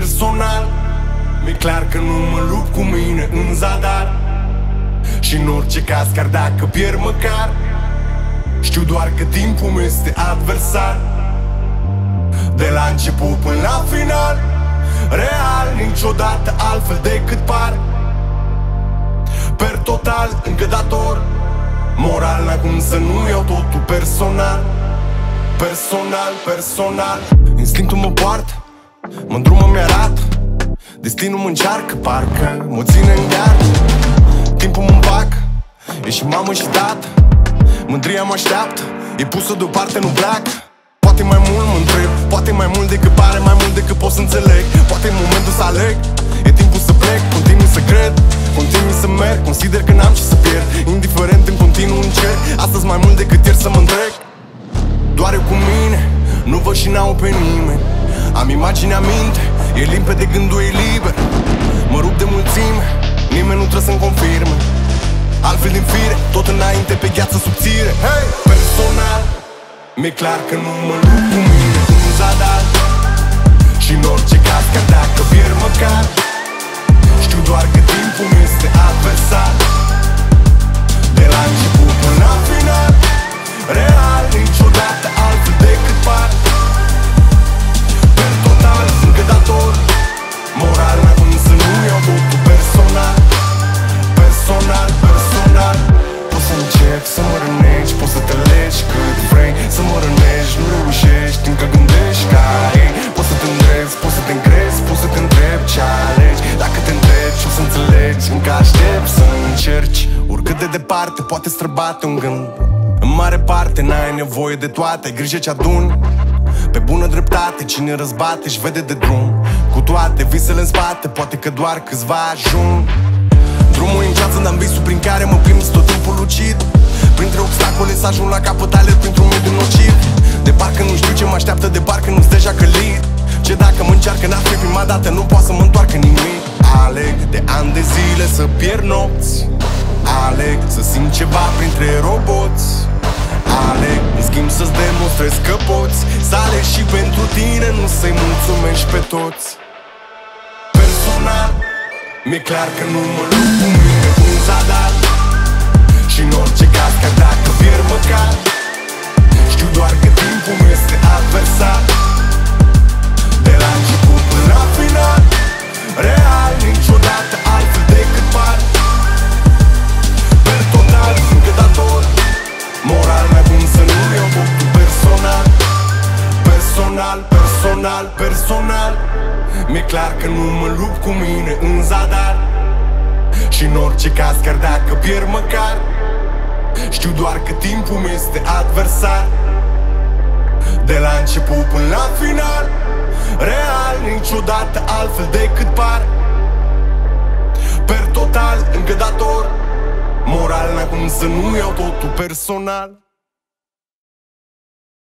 Personal, mi-e clar că nu mă lupt cu mine în zadar. Și în orice caz, chiar dacă pierd măcar, știu doar că timpul meu este adversar. De la început până la final, real, niciodată altfel decât par. Per total, încădator, moral, n-a cum să nu iau totul personal. Personal, instinctul mă poartă, mândrumă mi-arată, destinul mă încearcă, parcă mă ține în gard. Timpul mă împacă, e și mamă și tată, mândria mă așteaptă, e pusă deoparte, nu pleacă. Poate mai mult mă întreb, poate mai mult decât pare, mai mult decât pot să înțeleg. Poate e momentul să aleg, e timpul să plec, continui să cred, continui să merg, consider că n-am ce să pierd, indiferent în continuu încerc, astăzi mai mult decât ieri să mă întrec. Doar eu cu mine, nu văd și n-au pe nimeni, am imaginea minte, e limpede, gândul e liber. Mă rup de mulțime, nimeni nu trebuie să-mi confirme, altfel din fire, tot înainte pe gheață subțire. Hey! Personal, mi-e clar că nu mă lupt cu mine în zadar. Și în orice caz, chiar dacă pierd măcar, știu doar că timpul meu este adversar. De la început până la final, real, niciodată altfel decât par. Per total, încădator, moral, n-am cum să nu iau totul personal. Personal, poți să încerci să mă rănești, poți să te legi cât vrei, să mă rănești, nu reușești încă gândești ca ei. Poți să te îndrepți, poți să te încrezi, poți să te întrebi ce alegi. Dacă te întrebi o să înțelegi, încă aștept să încerci. Oricât de departe poate străbate un gând, în mare parte n-ai nevoie de toate, ai grijă ce aduni. Pe bună dreptate, cine răzbate își vede de drum. Cu toate visele în spate, poate că doar câțiva ajung. Drumul e în ceață, dar visul prin care mă plimb tot timpul lucid. Printre obstacole să ajung la capăt, alerg printr-un mediu nociv. De parcă nu știu ce mă așteaptă, de parcă nu-s deja călit. Ce dacă mă încearcă, n-ar fi prima dată, nu poate să mă întoarcă nimic. Aleg de ani de zile să pierd nopți, aleg să simt ceva printre roboți, aleg în schimb să-ți demonstrez că poți, să alegi și pentru tine, nu să-i mulțumești pe toți. Personal, mi-e clar că nu mă lupt cu mine în zadar. Și în orice caz, chiar dacă pierd măcar, știu doar că timpul meu este adversar. De la început până la final, real, niciodată altfel decât par. Per total, încădator, moral, n-ai cum să nu iau totul personal. Personal, mi-e clar că nu mă lupt cu mine în zadar. Și în orice caz, chiar dacă pierd măcar, știu doar că timpul meu este adversar. De la început până la final, real, niciodată altfel decât par. Per total, încădator, moral, n-ai cum să nu iau totul personal.